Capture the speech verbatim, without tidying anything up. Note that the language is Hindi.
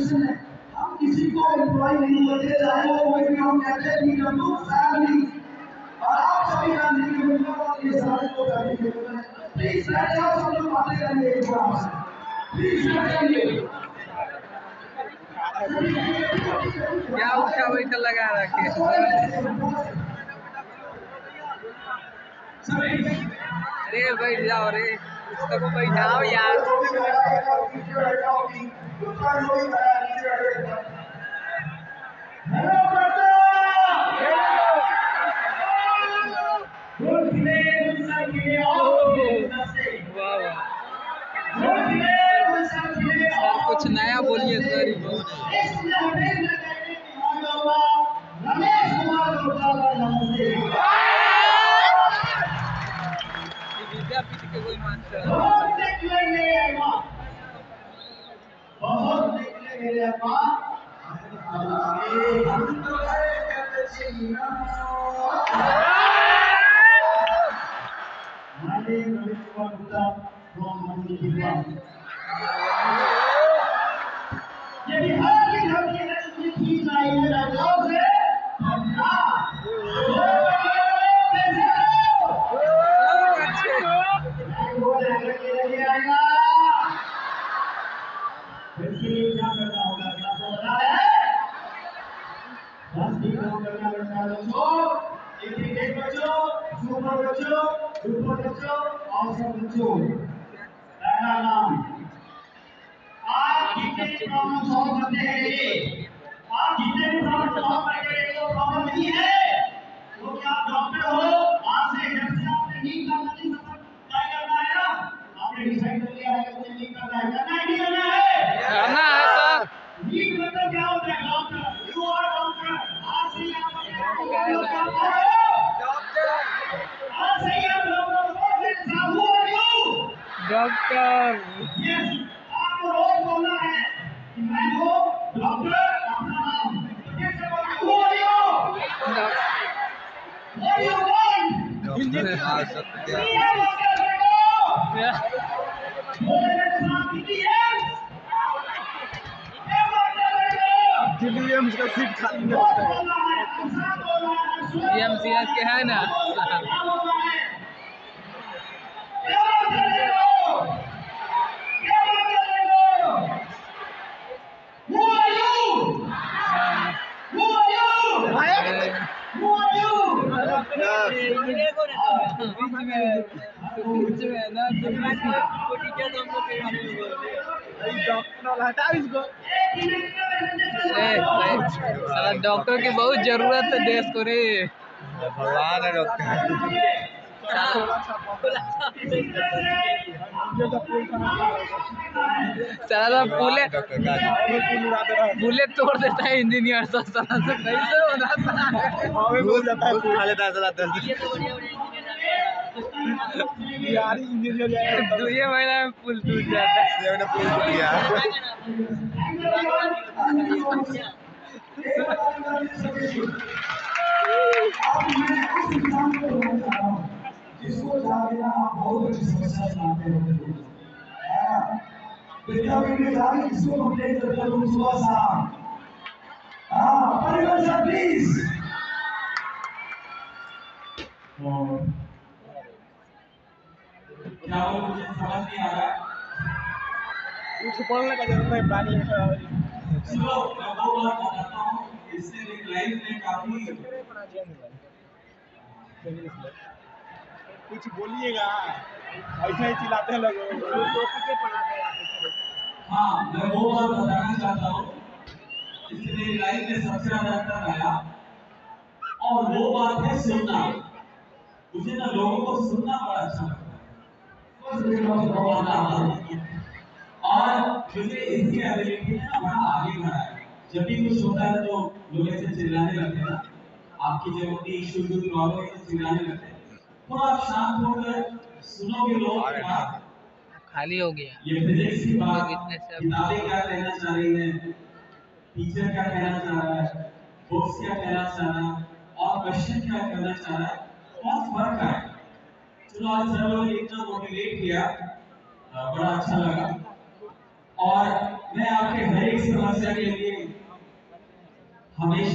ऑर्गेनाइजेशन है, हम किसी को एम्प्लॉय नहीं बोलते, चाहे वो कोई भी हो, कहते हैं पीडब्ल्यू फैमिली। और आप सभी का मिलकर और ये सारे को करने के लिए प्लीज बैठ जाओ, सब लोग बातें करेंगे एक बार से, प्लीज बैठ जाइए। क्या उठा बैठा लगा रखे अरे बैठ जाओ रे, सबको बैठाओ यार। सर कुछ नया बोलिए सर। विद्यापीठ के कोई मास्टर ये बिहार की धरती है, इसमें खींच आई है राजाओं से पटना। इसके लिए क्या करना होगा, क्या बोलना है? दस दिन काम करना पड़ता है बच्चों, एक एक बच्चों, सुपर बच्चों, सुपर बच्चों और सब बच्चों। पहला नाम आज जितने भी प्रॉब्लम सॉल्व करते हैं, ये आप जितने भी प्रॉब्लम सॉल्व करते हैं, वो प्रॉब्लम नहीं है। वो क्या आप डॉक्टर हो, आज से घर से आपने नीट का नहीं सफर तय करना है ना, आपने डिसाइड कर लिया है कि मुझे नीट करना है, करना है नहीं करना है? करना है सर। नीट मतलब क्या होता है? Doctor, you are doctor. आज से आप डॉक्टर, आज से आप डॉक्टर हो, डॉक्टर। यस, आपको रोज बोलना है कि मैं हूँ डॉक्टर, अपना नाम कैसे बोलना है? Who are you? What do you want? Engineer आ सकते हैं। एम्स का सीट खाली है, एमसीएच के है ना। डॉक्टर की बहुत जरूरत है देश को रे। भगवान है डॉक्टर। साला पुले पुले तोड़ देता है इंजीनियर से, साला से कैसे बनाता है? घुस जाता है, खा लेता है साला दस यार इंजीनियर दो ये महीना में पुल टूट जाता है। मैंने पुल टूट गया। जिसको जाके आप बहुत अच्छी समस्या सुनाते हो, विद्यापीठ में जाके किसको कंप्लेन करते हो सुबह शाम? हाँ, परिवार सर प्लीज। क्या वो मुझे समझ नहीं आ रहा? कुछ बोलने का जरूरत है, पानी सुनो, मैं वो बात बताता हूँ, इससे लाइफ में काफी कुछ बोलिएगा, ऐसे ही चिल्लाते हैं लोग। हाँ, मैं वो बात बताना चाहता हूँ जिससे मेरी लाइफ में सबसे ज्यादा अंतर आया, और वो बात है सुनना। मुझे ना लोगों को सुनना बड़ा अच्छा लगता है, और मुझे इसकी एबिलिटी ने ना बड़ा आगे बढ़ाया। जब भी कुछ होता है तो लोग ऐसे चिल्लाने लगते हैं ना, आपकी जब अपनी इश्यू जो प्रॉब्लम है चिल्लाने लगते हैं, तो आप शांत होकर सुनोगे लोगों की बात। खाली हो गया ये फिजिक्स की बात, किताबें क्या कहना चाह रही है, टीचर क्या कहना चाह रहा है, बुक्स क्या कहना चाह रहा है, और क्वेश्चन क्या करना चाह रहा है, बहुत फर्क है। चलो आज सर लोगों ने इतना मोटिवेट किया, बड़ा अच्छा लगा। और मैं आपके हर एक समस्या के लिए हमेशा